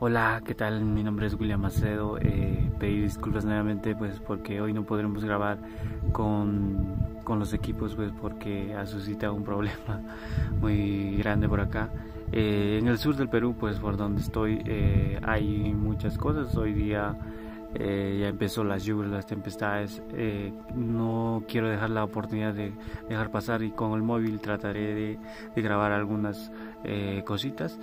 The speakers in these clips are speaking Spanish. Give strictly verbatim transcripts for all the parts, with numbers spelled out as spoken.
Hola, ¿qué tal? Mi nombre es William Macedo. Eh, pedir disculpas nuevamente pues porque hoy no podremos grabar con, con los equipos pues porque ha suscitado un problema muy grande por acá. Eh, en el sur del Perú, pues por donde estoy, eh, hay muchas cosas. Hoy día eh, ya empezó las lluvias, las tempestades. Eh, no quiero dejar la oportunidad de dejar pasar y con el móvil trataré de, de grabar algunas eh, cositas.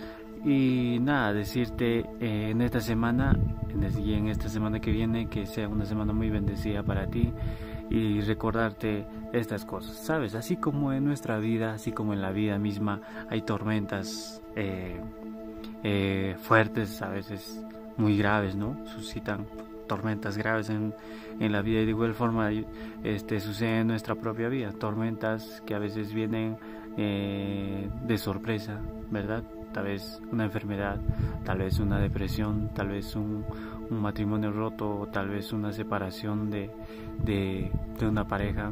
Y nada, decirte eh, en esta semana y en esta semana que viene que sea una semana muy bendecida para ti y recordarte estas cosas, ¿sabes? Así como en nuestra vida, así como en la vida misma hay tormentas eh, eh, fuertes, a veces muy graves, ¿no? Suscitan tormentas graves en, en la vida y de igual forma este, sucede en nuestra propia vida, tormentas que a veces vienen eh, de sorpresa, ¿verdad? Tal vez una enfermedad, tal vez una depresión, tal vez un, un matrimonio roto, o tal vez una separación de, de, de una pareja,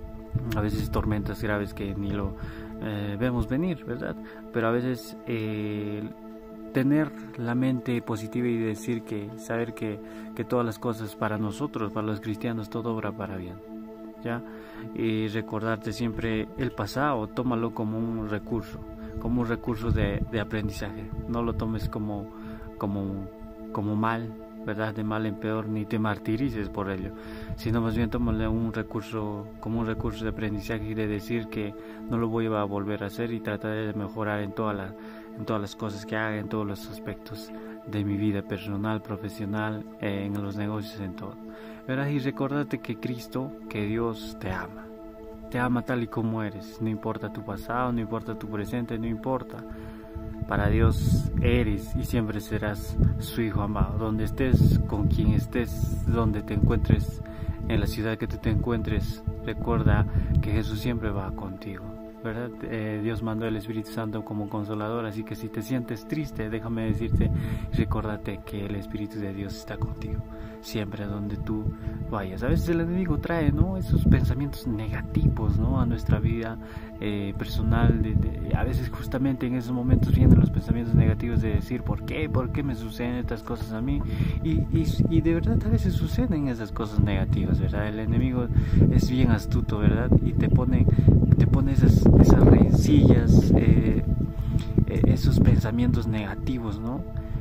a veces tormentas graves que ni lo eh, vemos venir, ¿verdad? Pero a veces eh, tener la mente positiva y decir que, saber que, que todas las cosas para nosotros, para los cristianos, todo obra para bien, ¿ya? Y recordarte siempre el pasado, tómalo como un recurso, como un recurso de, de aprendizaje. No lo tomes como, como, como mal, ¿verdad? De mal en peor, ni te martirices por ello, sino más bien tómalo un recurso, como un recurso de aprendizaje y de decir que no lo voy a volver a hacer y trataré de mejorar en, toda la, en todas las cosas que haga, en todos los aspectos de mi vida personal, profesional, eh, en los negocios, en todo, ¿verdad? Y recordarte que Cristo, que Dios te ama. Te ama tal y como eres, no importa tu pasado, no importa tu presente, no importa. Para Dios eres y siempre serás su hijo amado. Donde estés, con quien estés, donde te encuentres, en la ciudad que tú te encuentres, recuerda que Jesús siempre va contigo, ¿verdad? Eh, Dios mandó el Espíritu Santo como consolador, así que si te sientes triste, déjame decirte, recórdate que el Espíritu de Dios está contigo, siempre a donde tú vayas. A veces el enemigo trae, ¿no?, esos pensamientos negativos, ¿no?, a nuestra vida eh, personal, de, de, a veces justamente en esos momentos vienen los pensamientos negativos de decir, ¿por qué? ¿Por qué me suceden estas cosas a mí? Y, y, y de verdad a veces suceden esas cosas negativas, ¿verdad? El enemigo es bien astuto, ¿verdad? Y te pone, te pone esas, esas rencillas, eh, eh, esos pensamientos negativos, ¿no?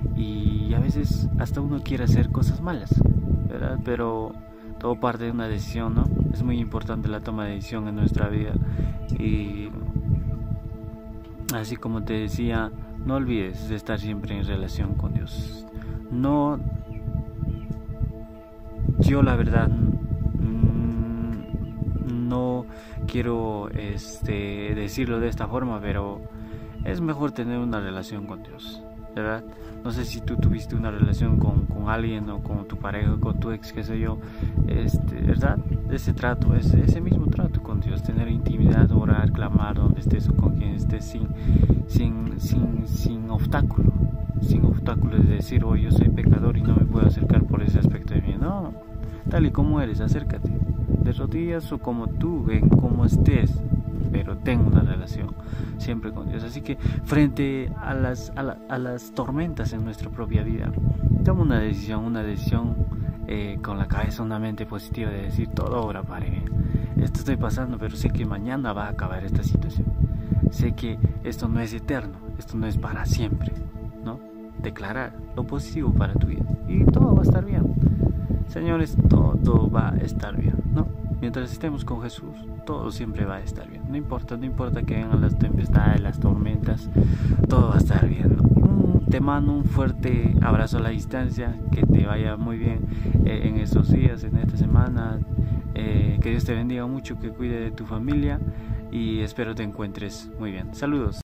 Y a veces hasta uno quiere hacer cosas malas, ¿verdad? Pero todo parte de una decisión, ¿no? Es muy importante la toma de decisión en nuestra vida. Y así como te decía, no olvides de estar siempre en relación con Dios. No, yo la verdad mmm, no quiero este, decirlo de esta forma, pero es mejor tener una relación con Dios, ¿verdad? No sé si tú tuviste una relación con, con alguien o con tu pareja, con tu ex, qué sé yo, este, ¿verdad? Ese trato, ese, ese mismo trato con Dios, tener intimidad, orar, clamar donde estés o con quien estés sin, sin, sin, sin obstáculo, sin obstáculo de decir, oh, yo soy pecador y no me puedo acercar por ese aspecto de mí. No, tal y como eres, acércate, de rodillas o como tú, en cómo estés, pero ten una relación siempre con Dios. Así que frente a las, a, la, a las tormentas en nuestra propia vida, toma una decisión, una decisión eh, con la cabeza, una mente positiva de decir, todo obra para bien. Esto estoy pasando, pero sé que mañana va a acabar esta situación. Sé que esto no es eterno, esto no es para siempre, ¿no? Declarar lo positivo para tu vida y todo va a estar bien. Señores, todo va a estar bien, ¿no? Mientras estemos con Jesús, todo siempre va a estar bien. No importa, no importa que vengan las tempestades, las tormentas, todo va a estar bien, ¿no? Te mando un fuerte abrazo a la distancia, que te vaya muy bien eh, en estos días, en esta semana. Eh, que Dios te bendiga mucho, que cuide de tu familia y espero te encuentres muy bien. Saludos.